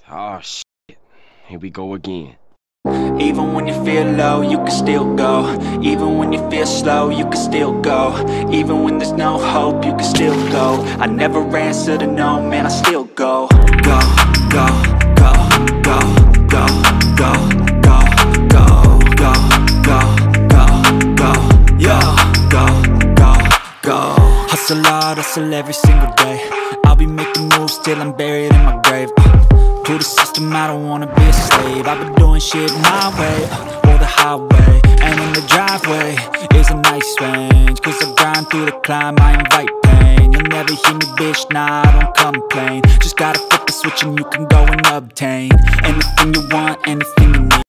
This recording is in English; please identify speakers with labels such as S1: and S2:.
S1: Oh shit, here we go again.
S2: Even when you feel low, you can still go. Even when you feel slow, you can still go. Even when there's no hope, you can still go. I never answer to no, man, I still go. Go, go, go, go, go, go, go, go, go, go, go, go, yo, go, go, go. Hustle hard, hustle every single day. I'll be making moves till I'm buried in my grave. To the system, I don't wanna be a slave. I've been doing shit my way, or the highway. And in the driveway is a nice range, cause I grind through the climb, I invite pain. You'll never hear me, bitch, nah, I don't complain. Just gotta flip the switch and you can go and obtain anything you want, anything you need.